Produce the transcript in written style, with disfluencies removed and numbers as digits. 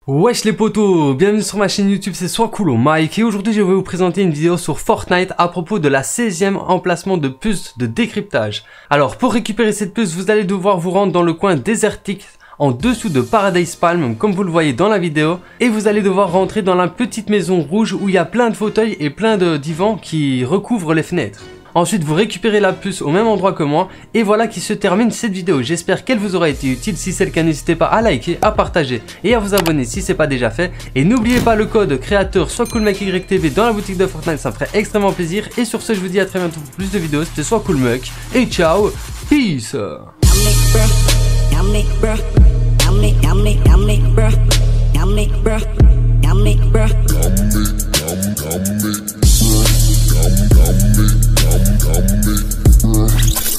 Wesh les potos, bienvenue sur ma chaîne YouTube, c'est Soiscool Mike et aujourd'hui je vais vous présenter une vidéo sur Fortnite à propos de la 16e emplacement de puce de décryptage. Alors pour récupérer cette puce, vous allez devoir vous rendre dans le coin désertique en dessous de Paradise Palm comme vous le voyez dans la vidéo et vous allez devoir rentrer dans la petite maison rouge où il y a plein de fauteuils et plein de divans qui recouvrent les fenêtres. Ensuite, vous récupérez la puce au même endroit que moi. Et voilà qui se termine cette vidéo. J'espère qu'elle vous aura été utile. Si c'est le cas, n'hésitez pas à liker, à partager et à vous abonner si c'est pas déjà fait. Et n'oubliez pas le code créateur SoisCoolMuckYTV dans la boutique de Fortnite. Ça me ferait extrêmement plaisir. Et sur ce, je vous dis à très bientôt pour plus de vidéos. C'était Soiscoolmuck. Et ciao. Peace. Come